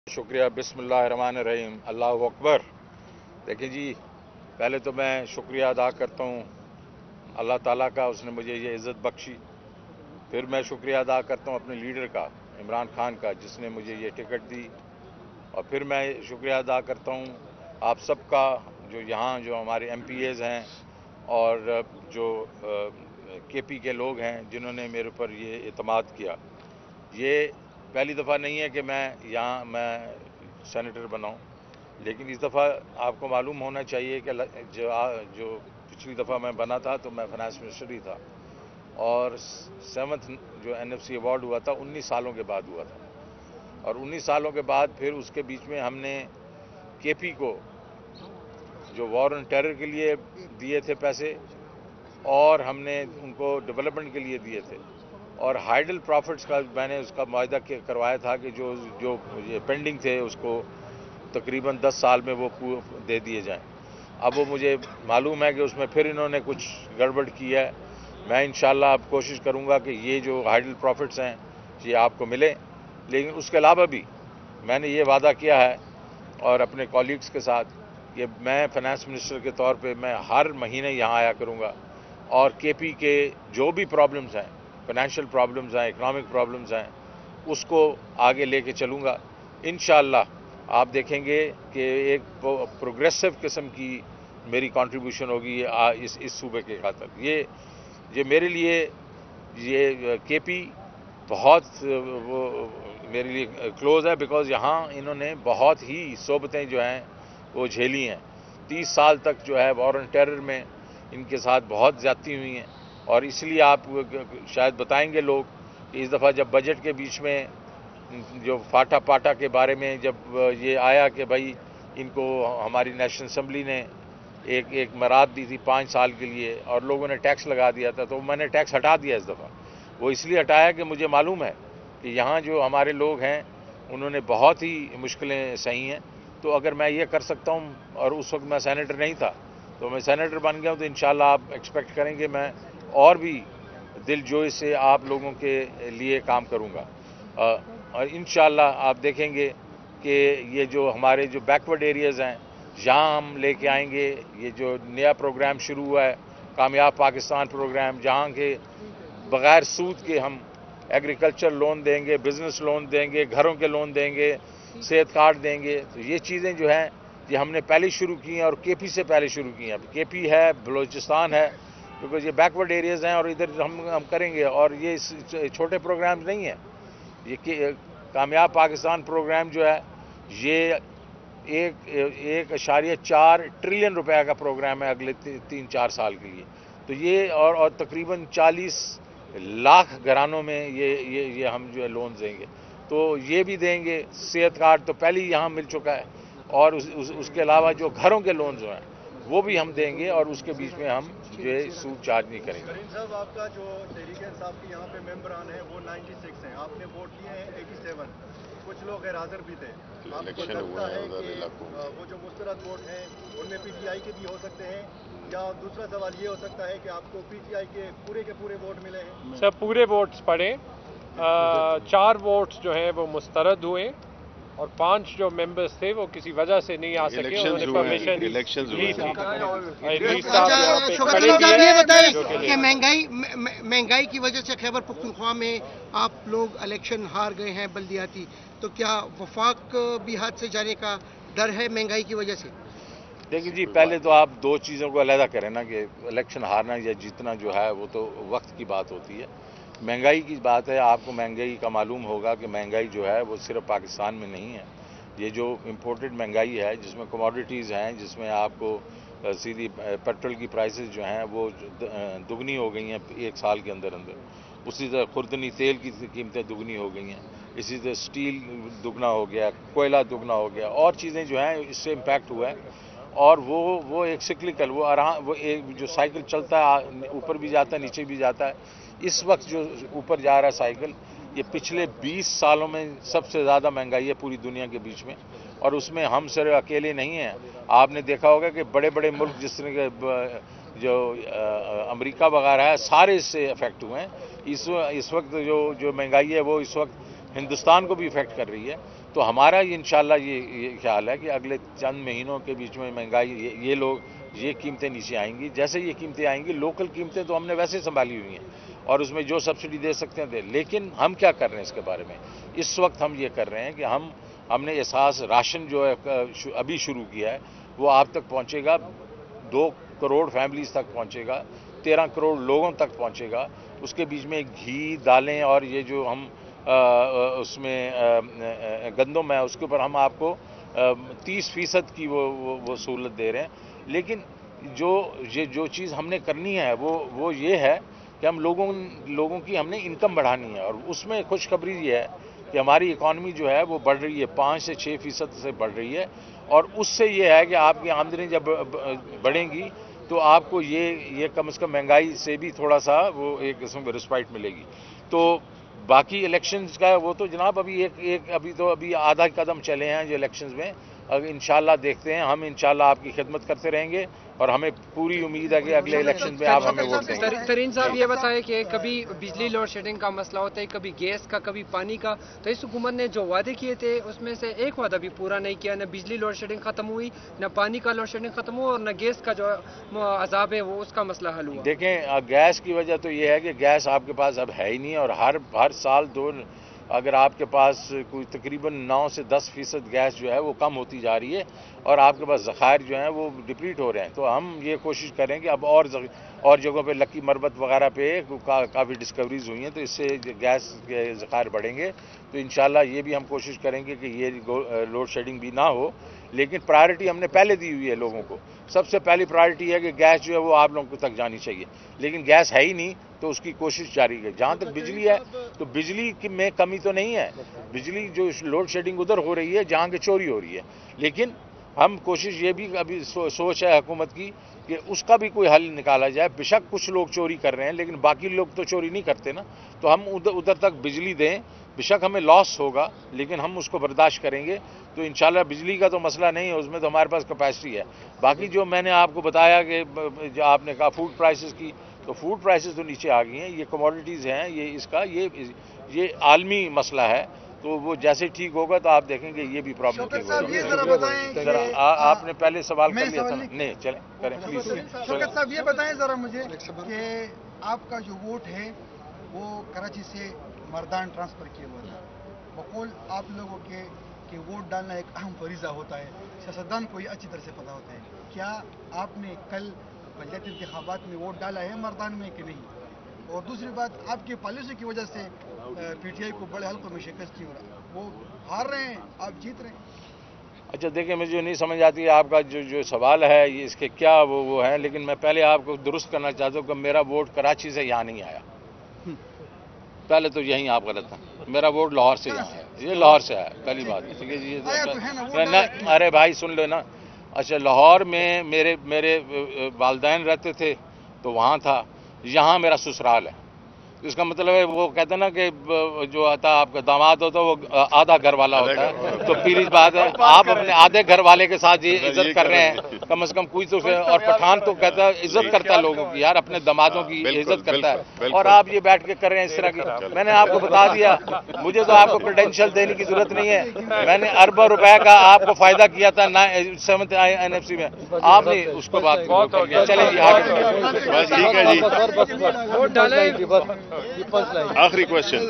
शुक्रिया। बिस्मिल्लाहिर्रहमानिर्रहीम। अल्लाहु अकबर। देखिए जी, पहले तो मैं शुक्रिया अदा करता हूँ अल्लाह ताला का, उसने मुझे ये इज़्ज़त बख्शी। फिर मैं शुक्रिया अदा करता हूँ अपने लीडर का, इमरान खान का, जिसने मुझे ये टिकट दी। और फिर मैं शुक्रिया अदा करता हूँ आप सबका, जो यहाँ जो हमारे MPAs हैं और जो KP के लोग हैं, जिन्होंने मेरे ऊपर ये इत्मीनान किया। ये पहली दफ़ा नहीं है कि मैं सेनेटर बनाऊं, लेकिन इस दफ़ा आपको मालूम होना चाहिए कि जो पिछली दफ़ा मैं बना था तो मैं फाइनेंस मिनिस्टर ही था, और 7th जो NFC अवार्ड हुआ था 19 सालों के बाद हुआ था। और 19 सालों के बाद फिर उसके बीच में हमने KP को जो वॉर ऑन टेरर के लिए दिए थे पैसे, और हमने उनको डेवलपमेंट के लिए दिए थे, और हाइडल प्रॉफिट्स का मैंने उसका मुआहदा करवाया था कि जो जो ये पेंडिंग थे उसको तकरीबन 10 साल में वो दे दिए जाएं। अब वो मुझे मालूम है कि उसमें फिर इन्होंने कुछ गड़बड़ की है। मैं इंशाल्लाह अब कोशिश करूंगा कि ये जो हाइडल प्रॉफिट्स हैं ये आपको मिले। लेकिन उसके अलावा भी मैंने ये वादा किया है और अपने कॉलीग्स के साथ कि मैं फाइनेंस मिनिस्टर के तौर पे मैं हर महीने यहाँ आया करूँगा, और KP के जो भी प्रॉब्लम्स हैं, फाइनेंशियल प्रॉब्लम्स हैं, इकोनॉमिक प्रॉब्लम्स हैं, उसको आगे लेके चलूँगा। इंशाअल्लाह आप देखेंगे कि एक प्रोग्रेसिव किस्म की मेरी कंट्रीब्यूशन होगी इस सूबे के खातिर। ये मेरे लिए ये KP बहुत वो मेरे लिए क्लोज है, बिकॉज यहाँ इन्होंने बहुत ही सोबतें जो हैं वो झेली हैं। 30 साल तक जो है वॉर ऑन टेरर में इनके साथ बहुत ज़्यादती हुई हैं, और इसलिए आप शायद बताएंगे लोग कि इस दफ़ा जब बजट के बीच में जो फाटा पाटा के बारे में जब ये आया कि भाई इनको हमारी नेशनल असम्बली ने एक मराद दी थी 5 साल के लिए, और लोगों ने टैक्स लगा दिया था, तो मैंने टैक्स हटा दिया इस दफ़ा। वो इसलिए हटाया कि मुझे मालूम है कि यहाँ जो हमारे लोग हैं उन्होंने बहुत ही मुश्किलें सही हैं। तो अगर मैं ये कर सकता हूँ, और उस वक्त मैं सेनेटर नहीं था, तो मैं सेनेटर बन गया हूँ, तो इंशाल्लाह आप एक्सपेक्ट करेंगे मैं और भी दिलजोई से आप लोगों के लिए काम करूँगा। और इंशाल्लाह आप देखेंगे कि ये जो हमारे जो बैकवर्ड एरियाज़ हैं, यहाँ हम लेके आएंगे ये जो नया प्रोग्राम शुरू हुआ है, कामयाब पाकिस्तान प्रोग्राम, जहाँ के बग़ैर सूद के हम एग्रीकल्चर लोन देंगे, बिज़नेस लोन देंगे, घरों के लोन देंगे, सेहत कार्ड देंगे। तो ये चीज़ें जो हैं ये हमने पहले शुरू की हैं, और KP से पहले शुरू की हैं। अब KP है, बलूचिस्तान है, बिकॉज ये बैकवर्ड एरियाज़ हैं, और इधर हम करेंगे। और ये छोटे प्रोग्राम नहीं हैं। ये कामयाब पाकिस्तान प्रोग्राम जो है ये 1.4 ट्रिलियन रुपए का प्रोग्राम है अगले 3-4 साल के लिए। तो ये और तकरीबन 40 लाख घरानों में ये हम जो है लोन देंगे, तो ये भी देंगे। सेहत कार्ड तो पहले ही यहाँ मिल चुका है, और उसके अलावा जो घरों के लोन जो हैं वो भी हम देंगे, और उसके बीच में हम जो है सूद चार्ज नहीं करेंगे। करीम साहब, आपका जो तहरीक-ए-इंसाफ के यहाँ पे मेंबरान हैं वो 96 हैं, आपने वोट लिए हैं 87, कुछ लोग गैर हाजिर भी थे। आपको लगता है कि वो जो मुस्तरद वोट हैं उनमें PTI के भी हो सकते हैं, या दूसरा सवाल ये हो सकता है कि आपको PTI के पूरे वोट मिले हैं? सर, पूरे वोट्स पड़े। 4 वोट्स जो हैं वो मुस्तरद हुए, और 5 जो मेंबर्स थे वो किसी वजह से नहीं आ सके, उन्होंने परमिशन ली थी। ये बताइए कि महंगाई की वजह से खैबर पख्तूनख्वा में आप लोग इलेक्शन हार गए हैं बल्दियाती, तो क्या वफाक भी हाथ से जाने का डर है महंगाई की वजह से? देखिए जी, पहले तो आप दो चीज़ों को अलहदा करें ना, कि इलेक्शन हारना या जीतना जो है वो तो वक्त की बात होती है। महंगाई की बात है, आपको महंगाई का मालूम होगा कि महंगाई जो है वो सिर्फ पाकिस्तान में नहीं है। ये जो इम्पोर्टेड महंगाई है, जिसमें कमोडिटीज़ हैं, जिसमें आपको सीधी पेट्रोल की प्राइसेस जो हैं वो दुगनी हो गई हैं 1 साल के अंदर अंदर। उसी तरह खुर्दनी तेल की कीमतें दुगनी हो गई हैं, इसी तरह स्टील दुगना हो गया, कोयला दुगना हो गया, और चीज़ें जो हैं इससे इम्पैक्ट हुआ है। और वो एक सिक्लिकल वो एक जो साइकिल चलता है, ऊपर भी जाता है नीचे भी जाता है। इस वक्त जो ऊपर जा रहा है साइकिल, ये पिछले 20 सालों में सबसे ज़्यादा महंगाई है पूरी दुनिया के बीच में, और उसमें हम सिर्फ अकेले नहीं हैं। आपने देखा होगा कि बड़े बड़े मुल्क जिस तरह के जो अमेरिका वगैरह है, सारे इससे अफेक्ट हुए हैं। इस वक्त जो महंगाई है वो इस वक्त हिंदुस्तान को भी इफेक्ट कर रही है। تو ہمارا انشاءاللہ یہ خیال ہے کہ اگلے چند مہینوں کے بیچ میں مہنگائی یہ قیمتیں نیچے آئیں گی. جیسے یہ قیمتیں آئیں گی، لوکل قیمتیں تو ہم نے ویسے سنبھالی ہوئی ہیں اور اس میں جو سبسڈی دے سکتے ہیں دے. لیکن ہم کیا کر رہے ہیں اس کے بارے میں؟ اس وقت ہم یہ کر رہے ہیں کہ ہم نے احساس راشن جو ہے ابھی شروع کیا ہے وہ آپ تک پہنچے گا، 2 کروڑ فیملیز تک پہنچے گا، 13 کروڑ لوگوں تک پہنچے گا. اس کے بیچ میں گھی، دالیں اور یہ جو ہم اس میں گندم ہے اس کے اوپر ہم آپ کو 30% کی وہ سہولت دے رہے ہیں. لیکن جو چیز ہم نے کرنی ہے وہ یہ ہے کہ ہم لوگوں کی ہم نے انکم بڑھانی ہے. اور اس میں خوشخبری یہ ہے کہ ہماری اکانومی جو ہے وہ بڑھ رہی ہے، 5 سے 6% سے بڑھ رہی ہے. اور اس سے یہ ہے کہ آپ کی آمدنی جب بڑھیں گی تو آپ کو یہ کم از کم مہنگائی سے بھی تھوڑا سا وہ ایک قسم کی رسپائٹ ملے گی. تو باقی الیکشنز کا وہ تو جناب ابھی آدھا قدم چلے ہیں جو الیکشنز میں. انشاءاللہ دیکھتے ہیں، ہم انشاءاللہ آپ کی خدمت کرتے رہیں گے اور ہمیں پوری امید ہے کہ اگلے الیکشن میں آپ ہمیں ووٹ دیں گے. ترین صاحب یہ بتائیں کہ کبھی بجلی لوڈ شیڈنگ کا مسئلہ ہوتا ہے، کبھی گیس کا، کبھی پانی کا. تو اس حکومت نے جو وعدے کیے تھے اس میں سے ایک وعدہ بھی پورا نہیں کیا. نہ بجلی لوڈ شیڈنگ ختم ہوئی، نہ پانی کا لوڈ شیڈنگ ختم ہوا، اور نہ گیس کا جو عذاب ہے وہ اس کا مسئلہ حل ہوا. دیکھیں گیس کی وجہ تو یہ ہے کہ گیس آپ کے پاس اب ہے ہی نہیں، اور ہر سال اگر آپ کے پاس کوئی تقریباً 9 سے 10% گیس جو ہے وہ کم ہوتی جا رہی ہے اور آپ کے پاس ذخائر جو ہیں وہ ڈپلیٹ ہو رہے ہیں. تو ہم یہ کوشش کریں کہ اب اور جگہوں پہ لکی مربت وغیرہ پہ کافی ڈسکوریز ہوئی ہیں تو اس سے گیس کے ذخائر بڑھیں گے. تو انشاءاللہ یہ بھی ہم کوشش کریں گے کہ یہ لوڈ شیڈنگ بھی نہ ہو. لیکن پرائرٹی ہم نے پہلے دی ہوئی ہے لوگوں کو. سب سے پہلی پرائرٹی ہے کہ گیس جو ہے وہ آپ لوگوں تک جانی چاہیے. لیکن گیس ہے ہی نہیں تو اس کی کوشش جاری ہے. جہاں تک بجلی ہے تو بجلی میں کمی تو نہیں ہے. بجلی جو لوڈ شیڈنگ ادھر ہو رہی ہے جہاں کی چوری ہو رہی ہے. لیکن ہم کوشش یہ بھی ابھی سوچ ہے حکومت کی کہ اس کا بھی کوئی حل نکالا جائے. بے شک کچھ لوگ چوری کر رہے ہیں لیکن باقی لوگ تو چوری نہیں کرتے نا. تو ہم ادھر تک بجلی دیں. بے شک ہمیں لاس ہوگا لیکن ہم اس کو برداشت کریں گے. تو انشاءاللہ بجلی کا تو مسئلہ نہیں ہے، اس میں تو ہمارے پاس کیپیسٹی ہے. باقی جو میں نے آپ کو بتایا کہ جو آپ نے کہا فوڈ پرائسز کی، تو فوڈ پرائسز تو نیچے آ گئی ہیں. یہ کموڈیٹیز ہیں، یہ عالمی مسئلہ ہے. تو وہ جیسے ٹھیک ہوگا تو آپ دیکھیں گے یہ بھی پرابلم ٹھیک ہوگا. ذرا آپ نے پہلے سوال کر لیا تھا. نہیں چلیں کریں پلیز. شوکت صاحب یہ بتائیں ذرا مجھے کہ آپ کا جو ووٹ ہے وہ کراچی سے مردان ٹرانسفر کیا ہوا تھا. بقول آپ لوگوں کے کہ ووٹ ڈالنا ایک اہم فریضہ ہوتا ہے، سیاستدان کو یہ اچھی طرح سے پتہ ہوتا ہے. کیا آپ نے کل بلدیاتی انتخابات میں ووٹ ڈالا ہے مردان میں کہ نہیں؟ اور دوسری بات، آپ کی پالیسی کی وجہ سے پی ٹی آئی کو بڑے حلقوں میں شکست کی ہو رہا ہے، وہ ہار رہے ہیں، آپ جیت رہے ہیں. اچھا دیکھیں مجھے نہیں سمجھ آتی آپ کا جو سوال ہے یہ اس کے کیا وہ ہیں. لیکن میں پہلے آپ کو درست کرنا چاہتا ہوں کہ میرا ووٹ کراچی سے یہاں نہیں آیا. پہلے تو یہیں آپ غلط ہیں. میرا ووٹ لاہور سے یہاں ہے. یہ لاہور سے آیا پہلی بات. ارے بھائی سن لو نا. اچھا لاہور میں میرے والدین رہتے تھے تو وہاں تھا. یہاں میرا سسرال ہے. اس کا مطلب ہے وہ کہتے ہیں نا کہ جو آتا آپ کا داماد ہوتا ہے وہ آدھا گھر والا ہوتا ہے. تو پھر بات ہے آپ اپنے آدھے گھر والے کے ساتھ یہ عزت کر رہے ہیں کم از کم کوئی تو. اور پٹھان تو کہتا ہے عزت کرتا ہے لوگوں کی، یار اپنے دامادوں کی عزت کرتا ہے. اور آپ یہ بیٹھ کے کر رہے ہیں اس طرح کی. میں نے آپ کو بتا دیا، مجھے تو آپ کو کریڈینشیل دینے کی ضرورت نہیں ہے. میں نے اربوں روپے کا آپ کو فائدہ کیا تھا 7th NFC میں. آپ نے اس کو بات چلیں جی ٹھیک ہے جی. آخری کوشچن.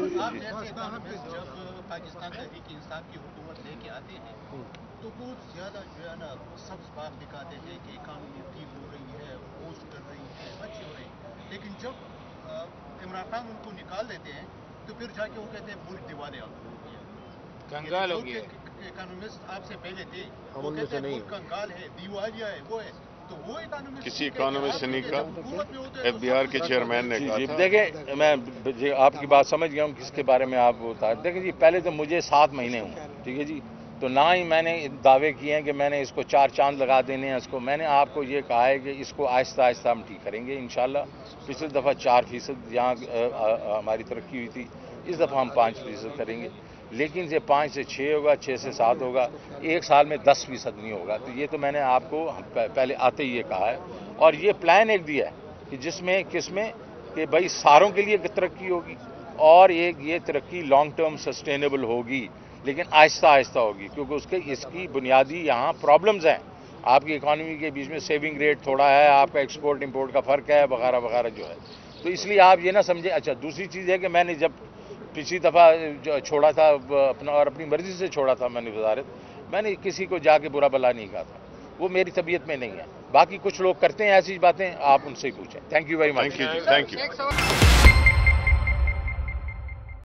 پاکستان تحریک انصاف کی حکومت لے کے آتے ہیں تو بہت زیادہ جو ہے نا سبز باغ دکھاتے ہیں کہ اکانومی ٹھیک ہو رہی ہے، پوسٹ کر رہی ہے، اچھی ہو رہی ہے. لیکن جب عمران خان ان کو نکال دیتے ہیں تو پھر جا کے وہ کہتے ہیں ملک دیوالیہ ہو گیا، کنگال ہو گیا. اکانومسٹ آپ سے پہلے تھے وہ کہتے ہیں ملک کنگال ہے، دیوالیہ ہے، وہ ہے. کسی اکانومسٹ سے نہیں کہا، ایف بی آر کے چیئرمین نے کہا تھا. دیکھیں میں آپ کی بات سمجھ گیا ہوں کس کے بارے میں آپ بتا. دیکھیں جی پہلے تو مجھے 7 مہینے ہوئے، ٹھیک ہے جی. تو نہ ہی میں نے دعوے کیے ہیں کہ میں نے اس کو 4 چاند لگا دینے ہیں. اس کو میں نے آپ کو یہ کہا ہے کہ اس کو آہستہ آہستہ ہم ٹھیک کریں گے انشاءاللہ. پچھلی دفعہ 4% یہاں ہماری ترقی ہوئی تھی، اس دفعہ ہم 5% کریں گے. لیکن یہ 5 سے 6 ہوگا، 6 سے 7 ہوگا. ایک سال میں 10% نہیں ہوگا. تو یہ تو میں نے آپ کو پہلے آتے ہی یہ کہا ہے. اور یہ پلان ایک دیا ہے کہ جس میں کہ بھائی ساروں کے لیے ترقی ہوگی اور ایک یہ ترقی لانگ ٹرم سسٹینیبل ہوگی. لیکن آہستہ آہستہ ہوگی، کیونکہ اس کی بنیادی یہاں پرابلمز ہیں. آپ کی اکانومی کے بیچ میں سیونگ ریٹ تھوڑا ہے، آپ کا ایکسپورٹ امپورٹ کا فرق ہے وغیرہ وغیرہ جو ہے. تو اس لیے آپ یہ نہ سمجھیں. اچھا دوسری چیز ہے کہ میں نے جب پچھلی دفعہ چھوڑا تھا اپنا اور اپنی مرضی سے چھوڑا تھا میں نے وزارت، میں نے کسی کو جا کے برا بلا نہیں کہا تھا، وہ میری طبیعت میں نہیں ہے. باقی کچھ لوگ کرتے ہیں ایسی باتیں، آپ ان سے ہی پوچھیں. Thank you very much. Thank you.